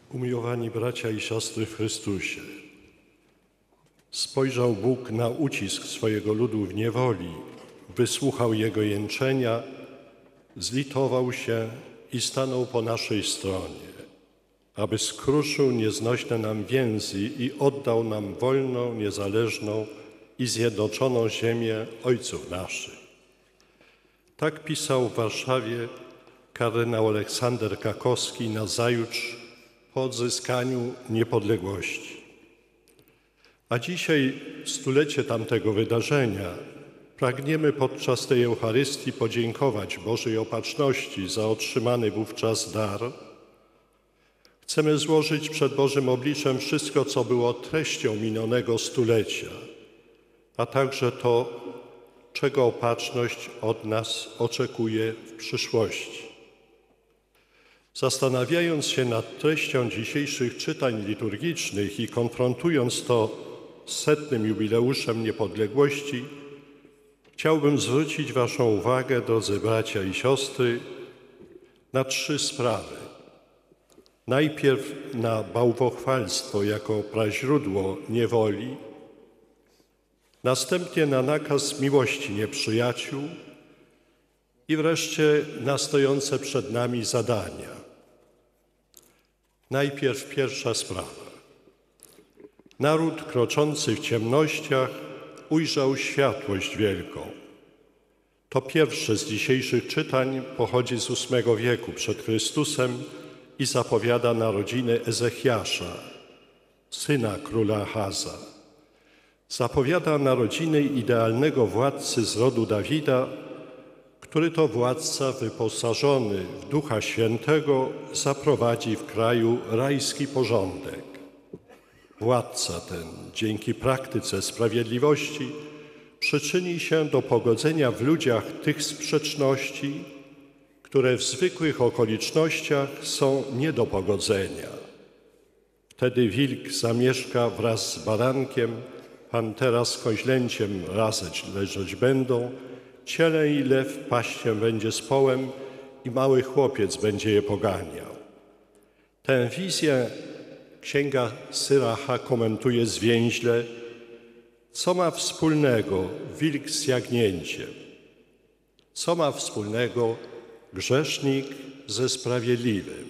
Umiłowani bracia i siostry w Chrystusie, spojrzał Bóg na ucisk swojego ludu w niewoli, wysłuchał jego jęczenia, zlitował się i stanął po naszej stronie, aby skruszył nieznośne nam więzy i oddał nam wolną, niezależną i zjednoczoną ziemię ojców naszych. Tak pisał w Warszawie kardynał Aleksander Kakowski nazajutrz po odzyskaniu niepodległości. A dzisiaj, w stulecie tamtego wydarzenia, pragniemy podczas tej Eucharystii podziękować Bożej Opatrzności za otrzymany wówczas dar. Chcemy złożyć przed Bożym obliczem wszystko, co było treścią minionego stulecia, a także to, czego Opatrzność od nas oczekuje w przyszłości. Zastanawiając się nad treścią dzisiejszych czytań liturgicznych i konfrontując to z 100. jubileuszem niepodległości, chciałbym zwrócić Waszą uwagę, drodzy bracia i siostry, na 3 sprawy. Najpierw na bałwochwalstwo jako praźródło niewoli, następnie na nakaz miłości nieprzyjaciół i wreszcie na stojące przed nami zadania. Najpierw pierwsza sprawa. Naród kroczący w ciemnościach ujrzał światłość wielką. To pierwsze z dzisiejszych czytań pochodzi z VIII wieku przed Chrystusem i zapowiada narodziny Ezechiasza, syna króla Achaza. Zapowiada narodziny idealnego władcy z rodu Dawida, który to władca wyposażony w Ducha Świętego zaprowadzi w kraju rajski porządek. Władca ten dzięki praktyce sprawiedliwości przyczyni się do pogodzenia w ludziach tych sprzeczności, które w zwykłych okolicznościach są nie do pogodzenia. Wtedy wilk zamieszka wraz z barankiem, pantera z koźlęciem razem leżeć będą, cielę i lew paść się będzie z połem i mały chłopiec będzie je poganiał. Tę wizję księga Syracha komentuje zwięźle, co ma wspólnego wilk z jagnięciem, co ma wspólnego grzesznik ze sprawiedliwym.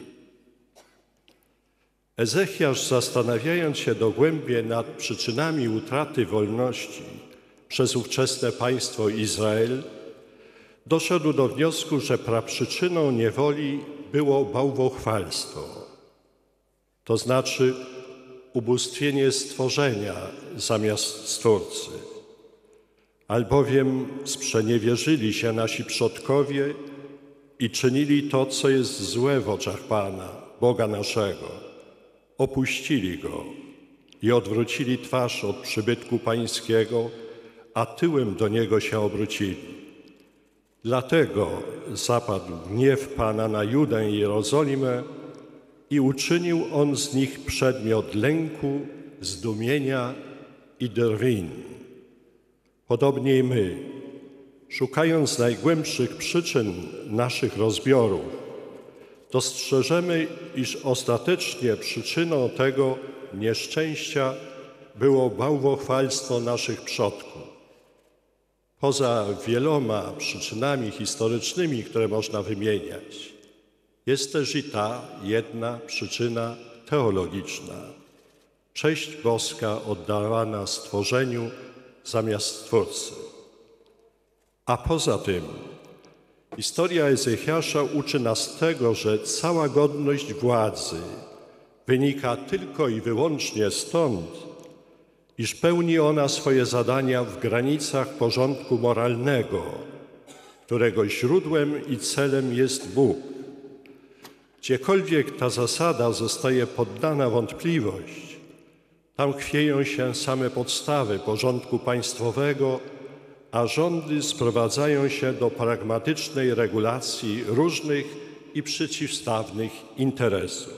Ezechiasz, zastanawiając się dogłębnie nad przyczynami utraty wolności przez ówczesne państwo Izrael, doszedł do wniosku, że praprzyczyną niewoli było bałwochwalstwo, to znaczy ubóstwienie stworzenia zamiast Stwórcy. Albowiem sprzeniewierzyli się nasi przodkowie i czynili to, co jest złe w oczach Pana, Boga naszego. Opuścili Go i odwrócili twarz od przybytku Pańskiego, a tyłem do Niego się obrócili. Dlatego zapadł gniew Pana na Judę i Jerozolimę i uczynił On z nich przedmiot lęku, zdumienia i drwin. Podobnie i my, szukając najgłębszych przyczyn naszych rozbiorów, dostrzeżemy, iż ostatecznie przyczyną tego nieszczęścia było bałwochwalstwo naszych przodków. Poza wieloma przyczynami historycznymi, które można wymieniać, jest też i ta jedna przyczyna teologiczna. Cześć boska oddawana stworzeniu zamiast Stwórcy. A poza tym historia Ezechiasza uczy nas tego, że cała godność władzy wynika tylko i wyłącznie stąd, iż pełni ona swoje zadania w granicach porządku moralnego, którego źródłem i celem jest Bóg. Gdziekolwiek ta zasada zostaje poddana wątpliwość, tam chwieją się same podstawy porządku państwowego, a rządy sprowadzają się do pragmatycznej regulacji różnych i przeciwstawnych interesów.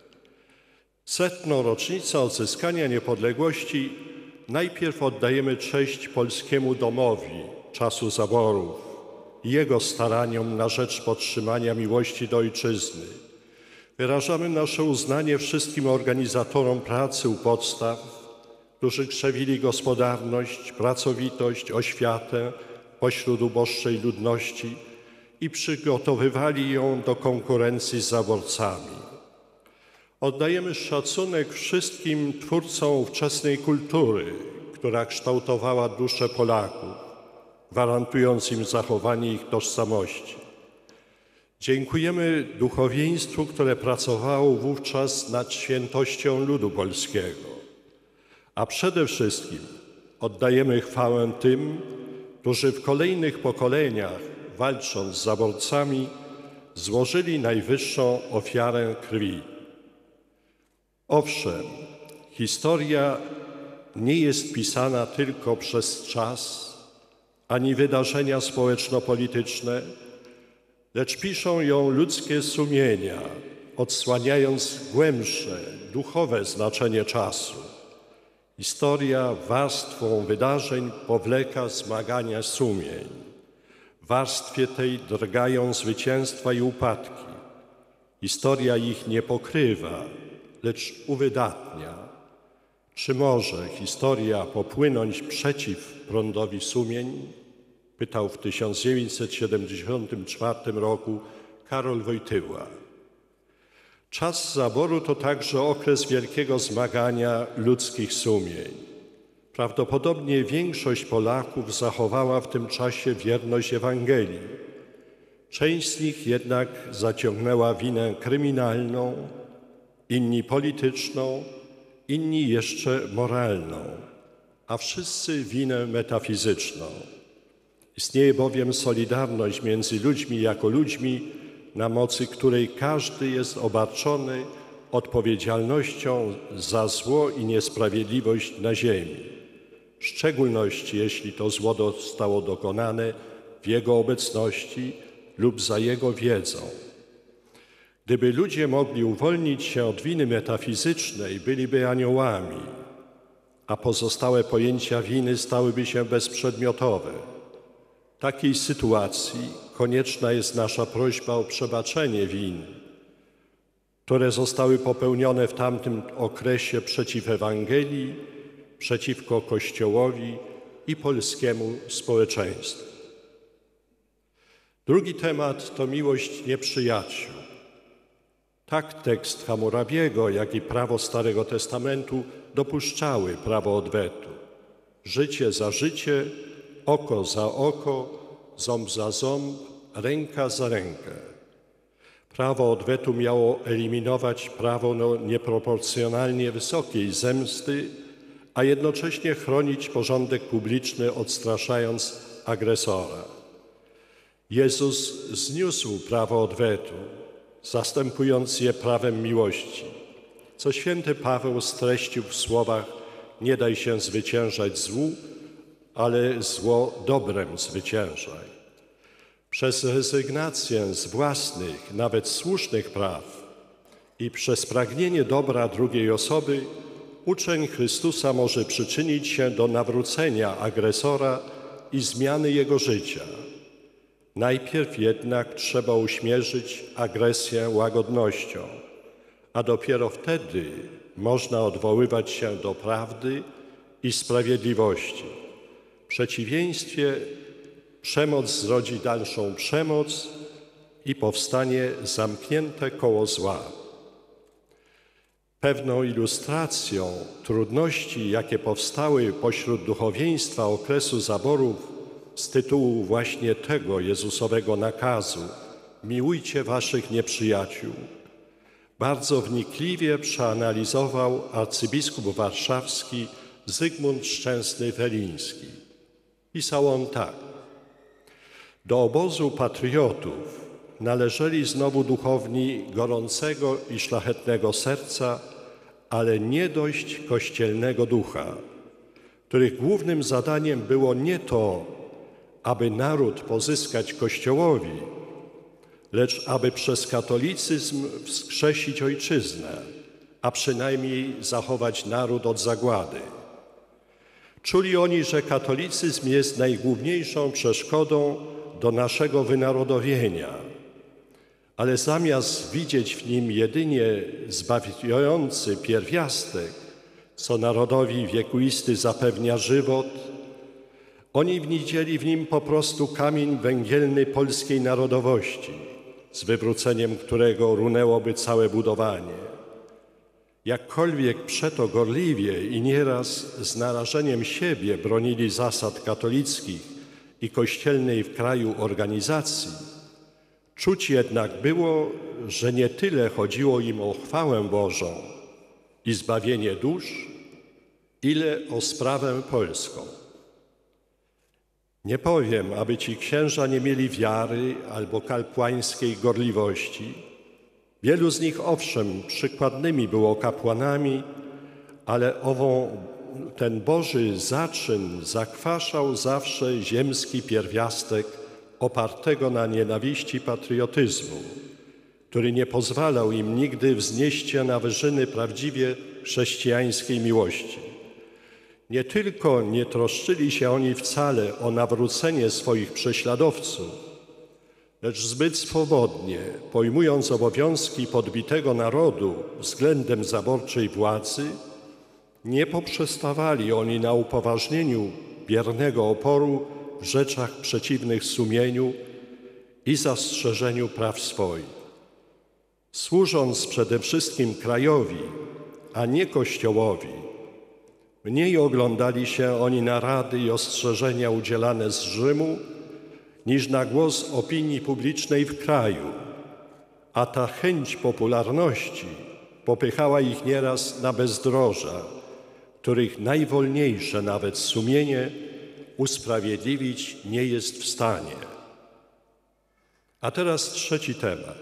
100. rocznicę odzyskania niepodległości najpierw oddajemy cześć polskiemu domowi czasu zaborów i jego staraniom na rzecz podtrzymania miłości do ojczyzny, Wyrażamy nasze uznanie wszystkim organizatorom pracy u podstaw, którzy krzewili gospodarność, pracowitość, oświatę pośród uboższej ludności i przygotowywali ją do konkurencji z zaborcami. Oddajemy szacunek wszystkim twórcom ówczesnej kultury, która kształtowała duszę Polaków, gwarantując im zachowanie ich tożsamości. Dziękujemy duchowieństwu, które pracowało wówczas nad świętością ludu polskiego. A przede wszystkim oddajemy chwałę tym, którzy w kolejnych pokoleniach, walcząc z zaborcami, złożyli najwyższą ofiarę krwi. Owszem, historia nie jest pisana tylko przez czas, ani wydarzenia społeczno-polityczne, lecz piszą ją ludzkie sumienia, odsłaniając głębsze, duchowe znaczenie czasu. Historia warstwą wydarzeń powleka zmagania sumień. W warstwie tej drgają zwycięstwa i upadki. Historia ich nie pokrywa, lecz uwydatnia. Czy może historia popłynąć przeciw prądowi sumień? Pytał w 1974 roku Karol Wojtyła. Czas zaboru to także okres wielkiego zmagania ludzkich sumień. Prawdopodobnie większość Polaków zachowała w tym czasie wierność Ewangelii. Część z nich jednak zaciągnęła winę kryminalną, inni polityczną, inni jeszcze moralną, a wszyscy winę metafizyczną. Istnieje bowiem solidarność między ludźmi jako ludźmi, na mocy której każdy jest obarczony odpowiedzialnością za zło i niesprawiedliwość na ziemi, w szczególności jeśli to zło zostało dokonane w Jego obecności lub za Jego wiedzą. Gdyby ludzie mogli uwolnić się od winy metafizycznej, byliby aniołami, a pozostałe pojęcia winy stałyby się bezprzedmiotowe. W takiej sytuacji konieczna jest nasza prośba o przebaczenie win, które zostały popełnione w tamtym okresie przeciw Ewangelii, przeciwko Kościołowi i polskiemu społeczeństwu. Drugi temat to miłość nieprzyjaciół. Tak tekst Hammurabiego, jak i prawo Starego Testamentu dopuszczały prawo odwetu. Życie za życie, oko za oko, ząb za ząb, ręka za rękę. Prawo odwetu miało eliminować prawo nieproporcjonalnie wysokiej zemsty, a jednocześnie chronić porządek publiczny, odstraszając agresora. Jezus zniósł prawo odwetu, zastępując je prawem miłości, co święty Paweł streścił w słowach: nie daj się zwyciężać złu, ale zło dobrem zwyciężaj. Przez rezygnację z własnych, nawet słusznych praw i przez pragnienie dobra drugiej osoby uczeń Chrystusa może przyczynić się do nawrócenia agresora i zmiany jego życia. Najpierw jednak trzeba uśmierzyć agresję łagodnością, a dopiero wtedy można odwoływać się do prawdy i sprawiedliwości. W przeciwieństwie przemoc zrodzi dalszą przemoc i powstanie zamknięte koło zła. Pewną ilustracją trudności, jakie powstały pośród duchowieństwa okresu zaborów z tytułu właśnie tego Jezusowego nakazu: miłujcie waszych nieprzyjaciół, bardzo wnikliwie przeanalizował arcybiskup warszawski Zygmunt Szczęsny-Weliński. Pisał on tak: do obozu patriotów należeli znowu duchowni gorącego i szlachetnego serca, ale nie dość kościelnego ducha, których głównym zadaniem było nie to, aby naród pozyskać Kościołowi, lecz aby przez katolicyzm wskrzesić ojczyznę, a przynajmniej zachować naród od zagłady. Czuli oni, że katolicyzm jest najgłówniejszą przeszkodą do naszego wynarodowienia, ale zamiast widzieć w nim jedynie zbawiający pierwiastek, co narodowi wiekuisty zapewnia żywot, oni widzieli w nim po prostu kamień węgielny polskiej narodowości, z wywróceniem którego runęłoby całe budowanie. Jakkolwiek przeto gorliwie i nieraz z narażeniem siebie bronili zasad katolickich i kościelnej w kraju organizacji, czuć jednak było, że nie tyle chodziło im o chwałę Bożą i zbawienie dusz, ile o sprawę polską. Nie powiem, aby ci księża nie mieli wiary albo kapłańskiej gorliwości. Wielu z nich, owszem, przykładnymi było kapłanami, ale ten Boży zaczyn zakwaszał zawsze ziemski pierwiastek opartego na nienawiści patriotyzmu, który nie pozwalał im nigdy wznieść się na wyżyny prawdziwie chrześcijańskiej miłości. Nie tylko nie troszczyli się oni wcale o nawrócenie swoich prześladowców, lecz zbyt swobodnie, pojmując obowiązki podbitego narodu względem zaborczej władzy, nie poprzestawali oni na upoważnieniu biernego oporu w rzeczach przeciwnych sumieniu i zastrzeżeniu praw swoich. Służąc przede wszystkim krajowi, a nie Kościołowi, mniej oglądali się oni na rady i ostrzeżenia udzielane z Rzymu, niż na głos opinii publicznej w kraju, a ta chęć popularności popychała ich nieraz na bezdroża, których najwolniejsze nawet sumienie usprawiedliwić nie jest w stanie. A teraz trzeci temat,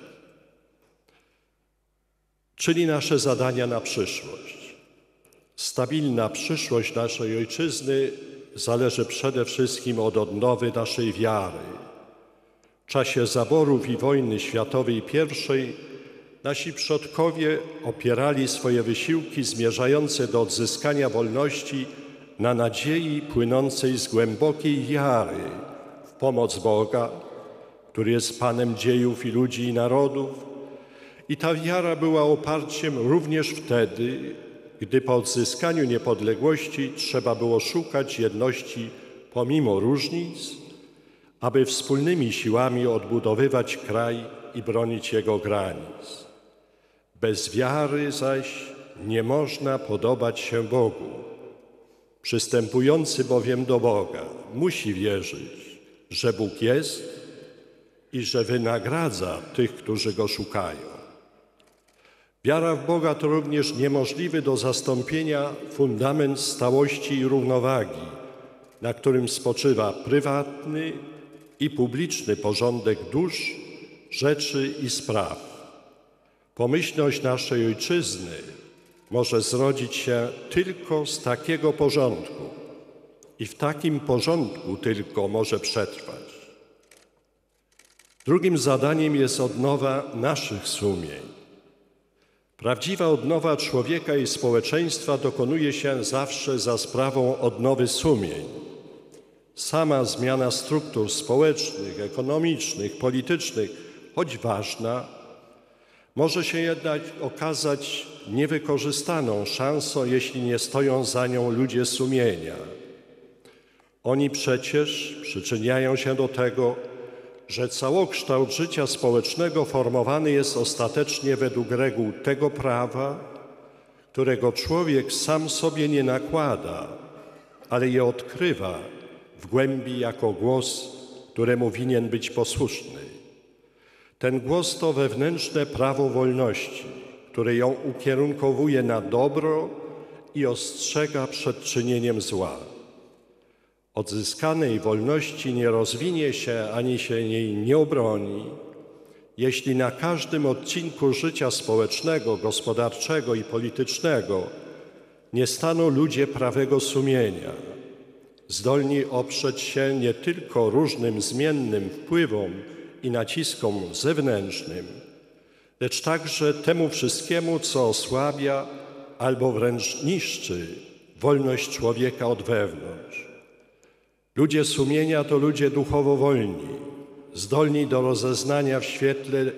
czyli nasze zadania na przyszłość. Stabilna przyszłość naszej Ojczyzny zależy przede wszystkim od odnowy naszej wiary. W czasie zaborów i wojny światowej I nasi przodkowie opierali swoje wysiłki zmierzające do odzyskania wolności na nadziei płynącej z głębokiej wiary w pomoc Boga, który jest Panem dziejów i ludzi i narodów. I ta wiara była oparciem również wtedy, gdy po odzyskaniu niepodległości trzeba było szukać jedności pomimo różnic, aby wspólnymi siłami odbudowywać kraj i bronić jego granic. Bez wiary zaś nie można podobać się Bogu. Przystępujący bowiem do Boga musi wierzyć, że Bóg jest i że wynagradza tych, którzy Go szukają. Wiara w Boga to również niemożliwy do zastąpienia fundament stałości i równowagi, na którym spoczywa prywatny i publiczny porządek dusz, rzeczy i spraw. Pomyślność naszej Ojczyzny może zrodzić się tylko z takiego porządku i w takim porządku tylko może przetrwać. Drugim zadaniem jest odnowa naszych sumień. Prawdziwa odnowa człowieka i społeczeństwa dokonuje się zawsze za sprawą odnowy sumień. Sama zmiana struktur społecznych, ekonomicznych, politycznych, choć ważna, może się jednak okazać niewykorzystaną szansą, jeśli nie stoją za nią ludzie sumienia. Oni przecież przyczyniają się do tego, że całokształt życia społecznego formowany jest ostatecznie według reguł tego prawa, którego człowiek sam sobie nie nakłada, ale je odkrywa w głębi jako głos, któremu winien być posłuszny. Ten głos to wewnętrzne prawo wolności, które ją ukierunkowuje na dobro i ostrzega przed czynieniem zła. Odzyskanej wolności nie rozwinie się ani się jej nie obroni, jeśli na każdym odcinku życia społecznego, gospodarczego i politycznego nie staną ludzie prawego sumienia, zdolni oprzeć się nie tylko różnym zmiennym wpływom i naciskom zewnętrznym, lecz także temu wszystkiemu, co osłabia albo wręcz niszczy wolność człowieka od wewnątrz. Ludzie sumienia to ludzie duchowo wolni, zdolni do rozeznania w świetle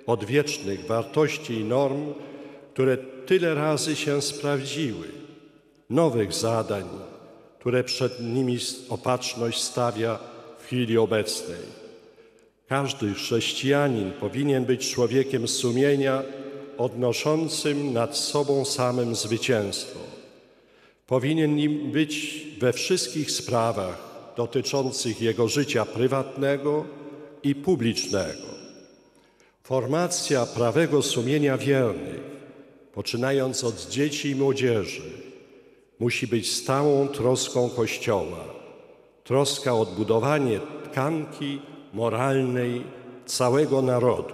odwiecznych wartości i norm, które tyle razy się sprawdziły, nowych zadań, które przed nimi Opatrzność stawia w chwili obecnej. Każdy chrześcijanin powinien być człowiekiem sumienia, odnoszącym nad sobą samym zwycięstwo. Powinien nim być we wszystkich sprawach dotyczących jego życia prywatnego i publicznego. Formacja prawego sumienia wiernych, poczynając od dzieci i młodzieży, musi być stałą troską Kościoła. Troska o odbudowanie tkanki moralnej całego narodu.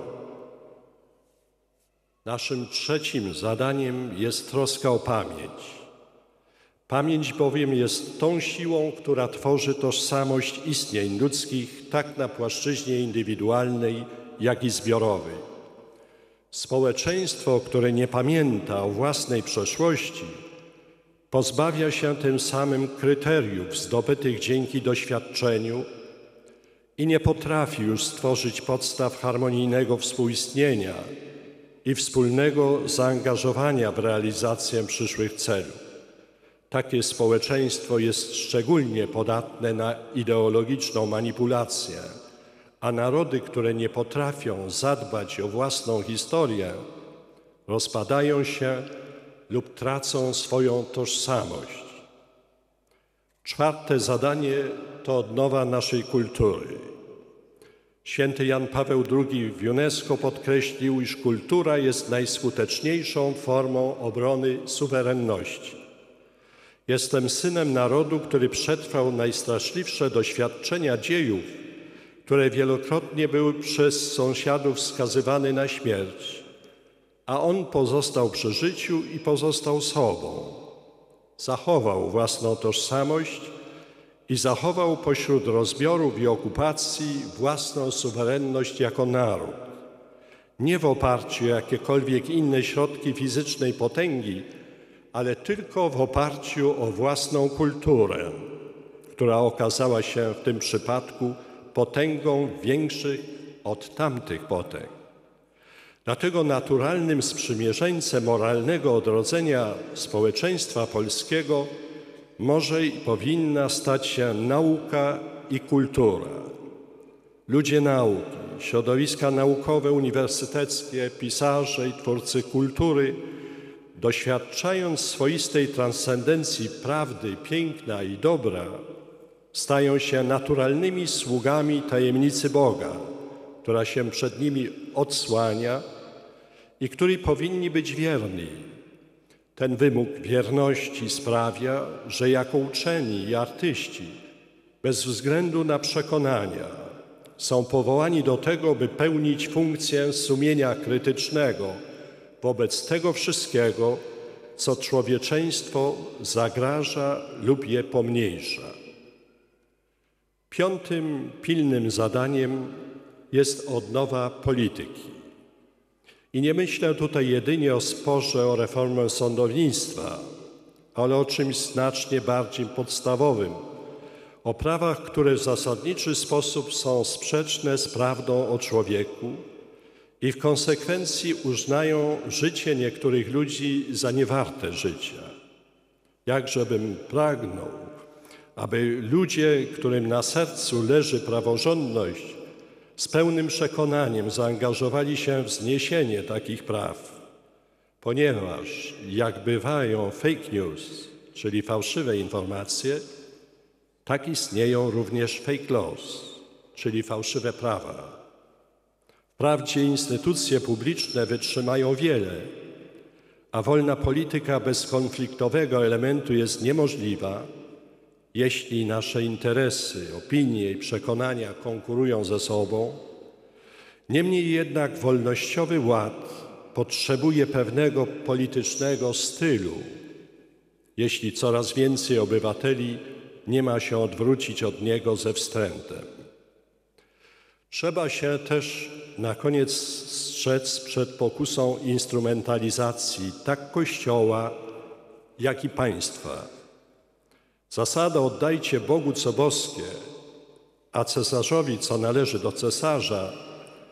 Naszym trzecim zadaniem jest troska o pamięć. Pamięć bowiem jest tą siłą, która tworzy tożsamość istnień ludzkich tak na płaszczyźnie indywidualnej, jak i zbiorowej. Społeczeństwo, które nie pamięta o własnej przeszłości, pozbawia się tym samym kryteriów zdobytych dzięki doświadczeniu i nie potrafi już stworzyć podstaw harmonijnego współistnienia i wspólnego zaangażowania w realizację przyszłych celów. Takie społeczeństwo jest szczególnie podatne na ideologiczną manipulację, a narody, które nie potrafią zadbać o własną historię, rozpadają się lub tracą swoją tożsamość. Czwarte zadanie to odnowa naszej kultury. Święty Jan Paweł II w UNESCO podkreślił, iż kultura jest najskuteczniejszą formą obrony suwerenności. Jestem synem narodu, który przetrwał najstraszliwsze doświadczenia dziejów, które wielokrotnie były przez sąsiadów skazywane na śmierć, a on pozostał przy życiu i pozostał sobą. Zachował własną tożsamość i zachował pośród rozbiorów i okupacji własną suwerenność jako naród. Nie w oparciu o jakiekolwiek inne środki fizycznej potęgi, ale tylko w oparciu o własną kulturę, która okazała się w tym przypadku potęgą większych od tamtych potęg. Dlatego naturalnym sprzymierzeńcem moralnego odrodzenia społeczeństwa polskiego może i powinna stać się nauka i kultura. Ludzie nauki, środowiska naukowe, uniwersyteckie, pisarze i twórcy kultury, doświadczając swoistej transcendencji prawdy, piękna i dobra, stają się naturalnymi sługami tajemnicy Boga, która się przed nimi odsłania i której powinni być wierni. Ten wymóg wierności sprawia, że jako uczeni i artyści, bez względu na przekonania, są powołani do tego, by pełnić funkcję sumienia krytycznego wobec tego wszystkiego, co człowieczeństwo zagraża lub je pomniejsza. Piątym pilnym zadaniem jest odnowa polityki. I nie myślę tutaj jedynie o sporze o reformę sądownictwa, ale o czymś znacznie bardziej podstawowym, o prawach, które w zasadniczy sposób są sprzeczne z prawdą o człowieku i w konsekwencji uznają życie niektórych ludzi za niewarte życia. Jakżebym pragnął, aby ludzie, którym na sercu leży praworządność, z pełnym przekonaniem zaangażowali się w zniesienie takich praw, ponieważ jak bywają fake news, czyli fałszywe informacje, tak istnieją również fake laws, czyli fałszywe prawa. Wprawdzie instytucje publiczne wytrzymają wiele, a wolna polityka bez konfliktowego elementu jest niemożliwa, jeśli nasze interesy, opinie i przekonania konkurują ze sobą. Niemniej jednak wolnościowy ład potrzebuje pewnego politycznego stylu, jeśli coraz więcej obywateli nie ma się odwrócić od niego ze wstrętem. Trzeba się też na koniec strzec przed pokusą instrumentalizacji tak Kościoła, jak i państwa. Zasada oddajcie Bogu co boskie, a cesarzowi co należy do cesarza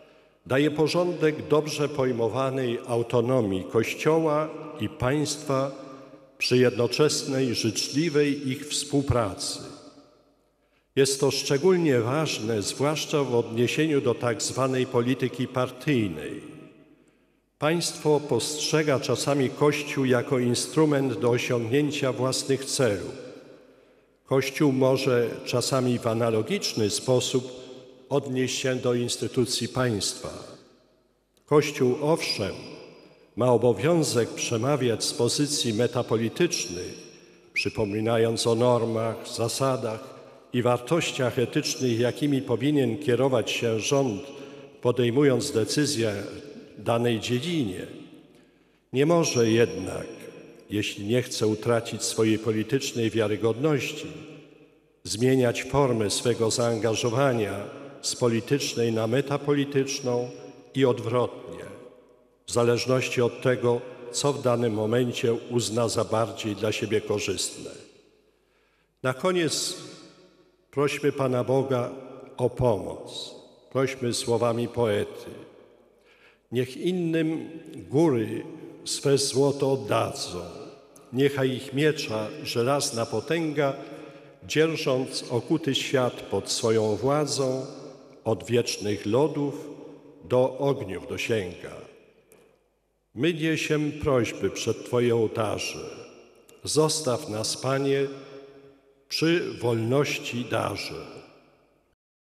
daje porządek dobrze pojmowanej autonomii Kościoła i państwa przy jednoczesnej, życzliwej ich współpracy. Jest to szczególnie ważne, zwłaszcza w odniesieniu do tak zwanej polityki partyjnej. Państwo postrzega czasami Kościół jako instrument do osiągnięcia własnych celów. Kościół może czasami w analogiczny sposób odnieść się do instytucji państwa. Kościół, owszem, ma obowiązek przemawiać z pozycji metapolitycznych, przypominając o normach, zasadach i wartościach etycznych, jakimi powinien kierować się rząd, podejmując decyzje w danej dziedzinie. Nie może jednak, jeśli nie chce utracić swojej politycznej wiarygodności, zmieniać formę swego zaangażowania z politycznej na metapolityczną i odwrotnie, w zależności od tego, co w danym momencie uzna za bardziej dla siebie korzystne. Na koniec prośmy Pana Boga o pomoc. Prośmy słowami poety. Niech innym góry swe złoto oddadzą, niechaj ich miecza żelazna potęga, dzierżąc okuty świat pod swoją władzą, od wiecznych lodów do ogniów dosięga. My niesiemy prośby przed Twoje ołtarze. Zostaw nas, Panie, przy wolności darze.